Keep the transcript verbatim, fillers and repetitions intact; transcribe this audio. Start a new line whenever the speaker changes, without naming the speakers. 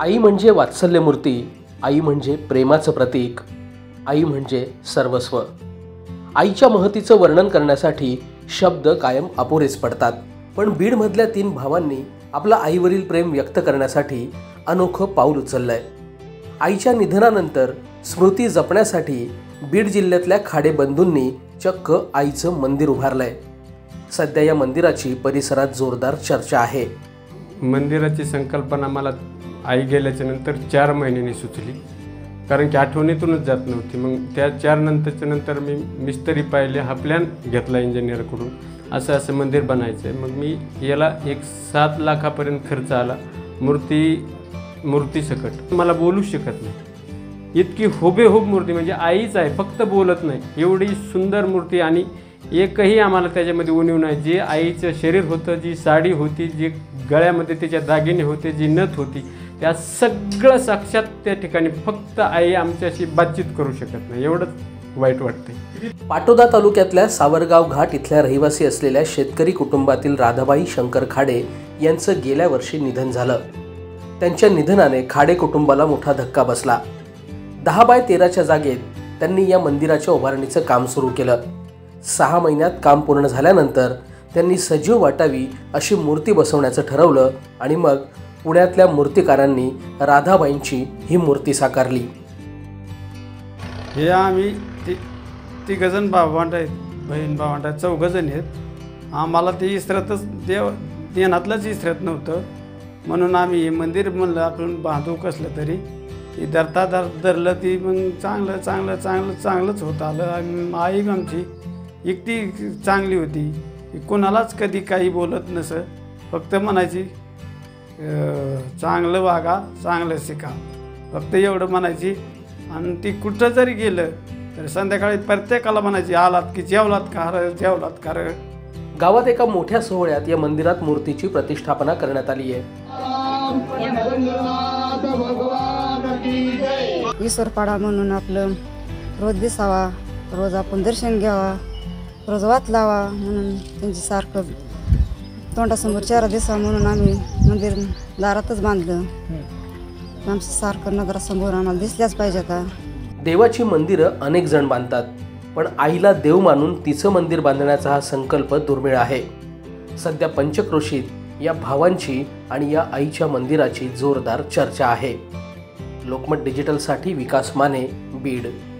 आई म्हणजे वात्सल्यमूर्ती, आई म्हणजे प्रेमाचं प्रतीक, आई म्हणजे सर्वस्व। आईच्या महतीचं वर्णन करण्यासाठी शब्द कायम अपुरेच पडतात, पण बीडमधल्या तीन भावांनी आपलं आईवरील प्रेम व्यक्त करण्यासाठी अनोखं पाऊल उचललंय। आईच्या निधनानंतर स्मृती जपण्यासाठी बीड जिल्ह्यातल्या खाडे बंधूंनी चक्क आईचं मंदिर उभारलंय। सध्या या मंदिराची परिसरात जोरदार चर्चा आहे।
मंदिराची संकल्पना मला आई गेल्याच्या नंतर चार महिन्यांनी सुचली, कारण की आठवणीतूनच जात नव्हती। मग त्या चार नंतरच्या नंतर मी मिस्त्री पाहिले, हा प्लॅन घेतला इंजिनियरकडून, असं असं मंदिर बनायचं आहे। मग मी याला एक सात लाखापर्यंत खर्च आला। मूर्ती मूर्ती सकट मला बोलू शकत नाही, इतकी हुबेहूब मूर्ती, म्हणजे आईच आहे, फक्त बोलत नाही, एवढी सुंदर मूर्ती। आणि एकही आम्हाला त्याच्यामध्ये उणीव नाही। जे आईचं शरीर होतं, जी साडी होती, जे गळ्यामध्ये त्याच्या दागिने होते, जी नथ होती, त्या सगळं साक्षात त्या ठिकाणी, फक्त आई आमच्याशी बातचीत करू शकत नाही, एवढंच वाईट वाटते।
पाटोदा तालुक्यातल्या सावरगाव घाट इथल्या रहिवासी असलेल्या शेतकरी कुटुंबातील राधाबाई शंकर खाडे यांचं गेल्या वर्षी निधन झालं। त्यांच्या निधनाने खाडे कुटुंबाला मोठा धक्का बसला। दहा बाय तेराच्या जागेत त्यांनी या मंदिराच्या उभारणीचं काम सुरू केलं। सहा महिन्यात काम पूर्ण झाल्यानंतर त्यांनी सजीव वाटावी अशी मूर्ती बसवण्याचं ठरवलं आणि मग पुण्यातल्या मूर्तिकारांनी राधाबाईंची ही मूर्ती साकारली।
हे आम्ही ती ती गजन भावंड आहेत, बहीण भावंड आहेत, चौघजण आहेत। आम्हाला ते इसरतच देव देण्यातलंच इसरत नव्हतं, म्हणून आम्ही हे मंदिर म्हणलं आपण बांधू कसलं तरी, ती धरता धर धरलं ती मग चांगलं चांगलं चांगलं चांगलंच होत आलं। आणि आई आमची इतकी चांगली होती की कोणालाच कधी काही बोलत नसं, फक्त म्हणायची चांगलं वागा, चांगलं शिका, फक्त एवढं म्हणायची। आणि ती कुठं जरी गेलं तर संध्याकाळी प्रत्येकाला म्हणायची, आलात की जेवलात का रे, जेवलात का रे।
गावात एका मोठ्या सोहळ्यात या मंदिरात मूर्तीची प्रतिष्ठापना करण्यात आली आहे।
ईश्वरपाडा म्हणून आपलं रोज दिसावा, रोज आपण दर्शन घ्यावा, रोज वात लावा म्हणून त्यांची सारखं तोंडासमोर चेहरा दिसावा म्हणून आम्ही मंदिर दारातच बांधलं। आमचं सारखं नजरासमोर आम्हाला दिसल्याच पाहिजे का।
देवाची मंदिरं अनेक जण बांधतात, पण आईला देव मानून तिचं मंदिर बांधण्याचा हा संकल्प दुर्मिळ आहे। सध्या पंचक्रोशीत या भावांची आणि या आईच्या मंदिराची जोरदार चर्चा आहे। लोकमत डिजिटलसाठी विकास माने, बीड।